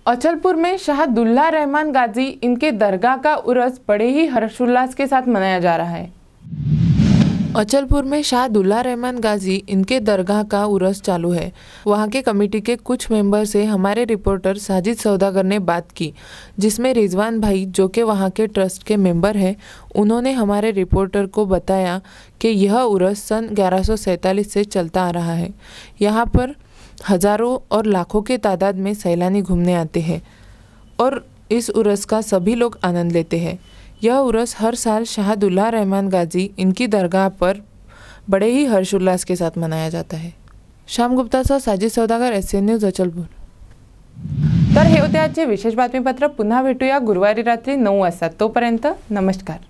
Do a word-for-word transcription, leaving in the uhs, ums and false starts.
अचलपुर में शाह दुल्ला रहमान गाजी इनके दरगाह का उर्स बड़े ही हर्षोल्लास के साथ मनाया जा रहा है। अचलपुर में शाह दुल्ला रहमान गाजी इनके दरगाह का उर्स चालू है। वहां के कमेटी के कुछ मेंबर से हमारे रिपोर्टर साजिद सौदागर ने बात की, जिसमें रिजवान भाई जो कि वहां के ट्रस्ट के मेंबर हैं, उन्होंने हमारे रिपोर्टर को बताया कि यह उर्स सन ग्यारह सौ सैंतालीस से चलता आ रहा है। यहाँ पर हजारों और लाखों के तादाद में सैलानी घूमने आते हैं और इस उर्स का सभी लोग आनंद लेते हैं। यह उर्स हर साल शाह दुल्ला रहमान गाजी इनकी दरगाह पर बड़े ही हर्षोल्लास के साथ मनाया जाता है। श्याम गुप्तासह साजिद सौदागर, एसएन न्यूज, अचलपूर। तर हे होते आजचे विशेष बातमीपत्र। पुन्हा भेटूया गुरुवारी रात्री नऊ वाजता। तोपर्यंत नमस्कार।